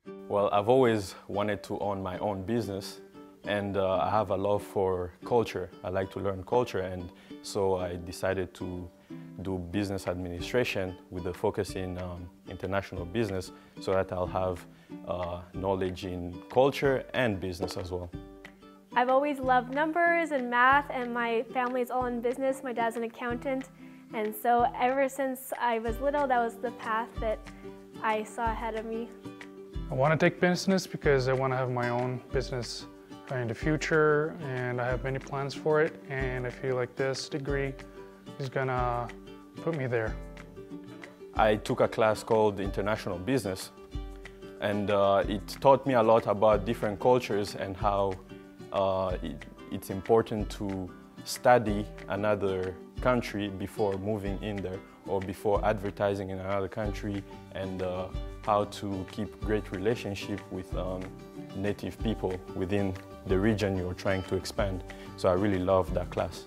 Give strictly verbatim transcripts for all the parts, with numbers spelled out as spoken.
Well, I've always wanted to own my own business, and uh, I have a love for culture. I like to learn culture, and so I decided to do business administration with a focus in um, international business so that I'll have uh, knowledge in culture and business as well. I've always loved numbers and math, and my family's all in business. My dad's an accountant, and so ever since I was little, that was the path that I saw ahead of me. I want to take business because I want to have my own business in the future, and I have many plans for it, and I feel like this degree is gonna put me there. I took a class called International Business, and uh, it taught me a lot about different cultures and how uh, it, it's important to study another country before moving in there or before advertising in another country, and uh, how to keep great relationship with um, native people within the region you're trying to expand. So I really love that class.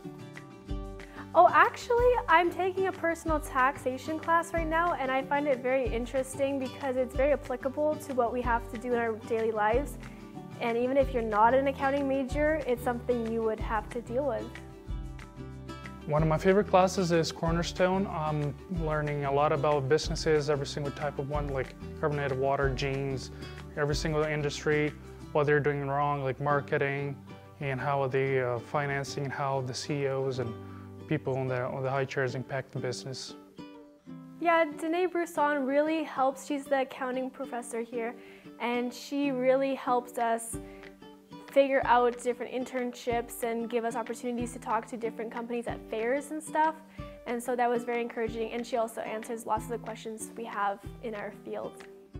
Oh, actually, I'm taking a personal taxation class right now, and I find it very interesting because it's very applicable to what we have to do in our daily lives. And even if you're not an accounting major, it's something you would have to deal with. One of my favorite classes is Cornerstone. I'm learning a lot about businesses, every single type of one, like carbonated water, jeans, every single industry, what they're doing wrong, like marketing, and how the uh, financing, and how the C E Os and people on the, on the high chairs impact the business. Yeah, Danae Brousson really helps. She's the accounting professor here, and she really helps us figure out different internships and give us opportunities to talk to different companies at fairs and stuff. And so that was very encouraging, and she also answers lots of the questions we have in our field.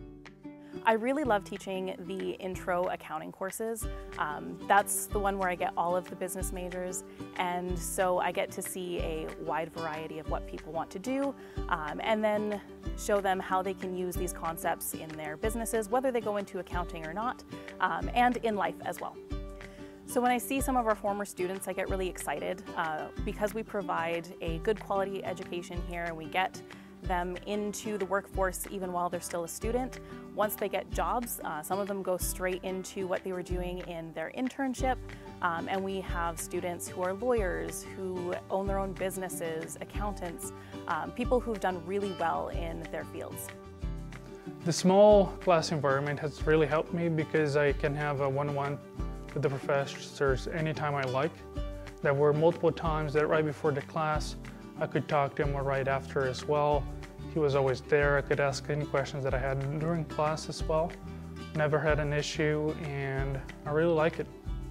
I really love teaching the intro accounting courses. Um, that's the one where I get all of the business majors, and so I get to see a wide variety of what people want to do, um, and then show them how they can use these concepts in their businesses, whether they go into accounting or not, um, and in life as well. So when I see some of our former students, I get really excited uh, because we provide a good quality education here, and we get them into the workforce even while they're still a student. Once they get jobs, uh, some of them go straight into what they were doing in their internship, um, and we have students who are lawyers, who own their own businesses, accountants, um, people who've done really well in their fields. The small class environment has really helped me because I can have a one-on-one with the professors anytime I like. There were multiple times that right before the class I could talk to him right after as well. He was always there. I could ask any questions that I had during class as well. Never had an issue, and I really like it.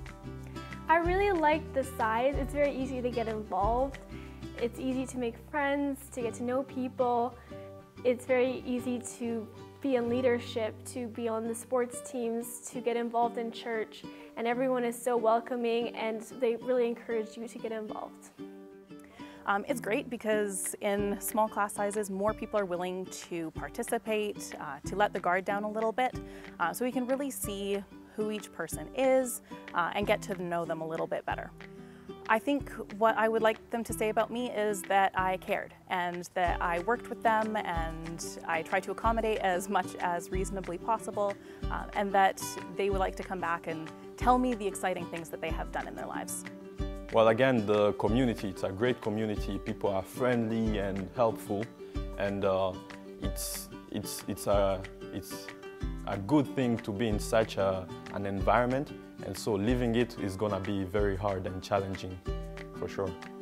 I really like the size. It's very easy to get involved. It's easy to make friends, to get to know people. It's very easy to be in leadership, to be on the sports teams, to get involved in church. And everyone is so welcoming, and they really encourage you to get involved. Um, it's great because in small class sizes, more people are willing to participate, uh, to let the guard down a little bit, uh, so we can really see who each person is uh, and get to know them a little bit better. I think what I would like them to say about me is that I cared, and that I worked with them, and I tried to accommodate as much as reasonably possible, uh, and that they would like to come back and tell me the exciting things that they have done in their lives. Well, again, the community, it's a great community. People are friendly and helpful, and uh, it's, it's, it's, a, it's a good thing to be in such a, an environment, and so living it is going to be very hard and challenging, for sure.